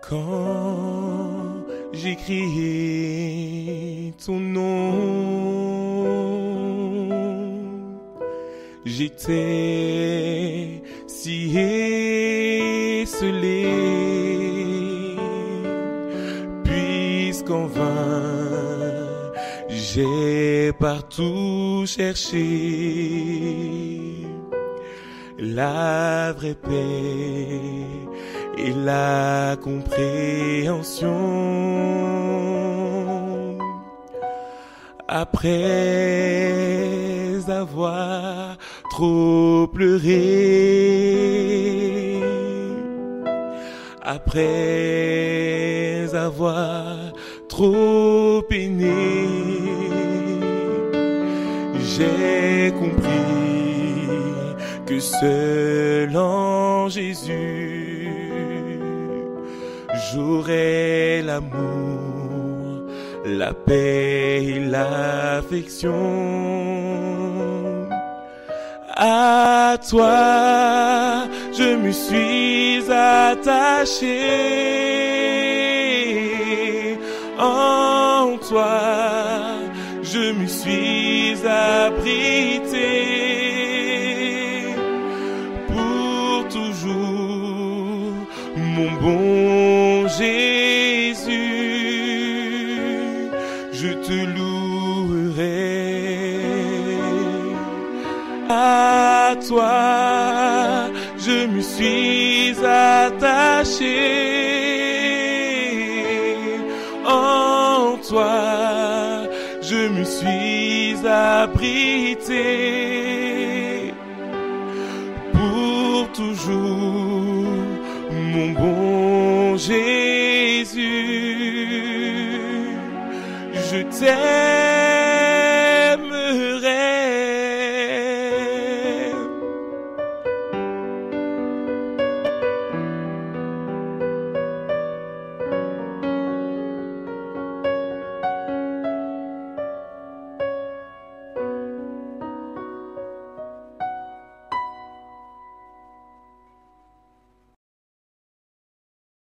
Quand j'ai crié ton nom, j'étais si esselé, puisqu'en vain j'ai partout cherché la vraie paix et la compréhension. Après avoir trop pleuré, après avoir trop peiné, j'ai compris que seul en Jésus j'aurai l'amour, la paix et l'affection. À toi, je me suis attaché. En toi, je me suis abrité pour toujours, mon bon Jésus. Je te louerai. À toi, je me suis attaché. En toi, je me suis abrité pour toujours, mon bon Jésus. Je t'aime.